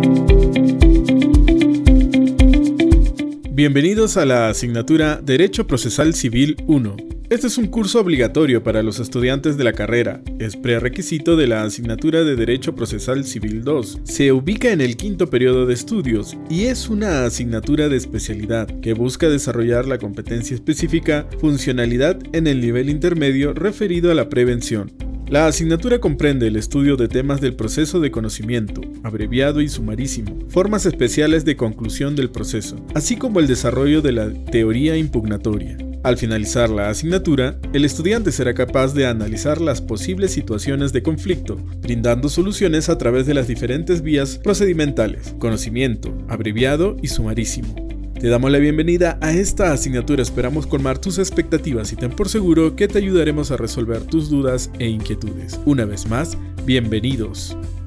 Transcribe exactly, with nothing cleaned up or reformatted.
Bienvenidos a la asignatura Derecho Procesal Civil uno. Este es un curso obligatorio para los estudiantes de la carrera, es prerequisito de la asignatura de Derecho Procesal Civil dos. Se ubica en el quinto periodo de estudios y es una asignatura de especialidad que busca desarrollar la competencia específica, funcionalidad en el nivel intermedio referido a la prevención. La asignatura comprende el estudio de temas del proceso de conocimiento, abreviado y sumarísimo, formas especiales de conclusión del proceso, así como el desarrollo de la teoría impugnatoria. Al finalizar la asignatura, el estudiante será capaz de analizar las posibles situaciones de conflicto, brindando soluciones a través de las diferentes vías procedimentales, conocimiento, abreviado y sumarísimo. Te damos la bienvenida a esta asignatura, esperamos colmar tus expectativas y ten por seguro que te ayudaremos a resolver tus dudas e inquietudes. Una vez más, bienvenidos.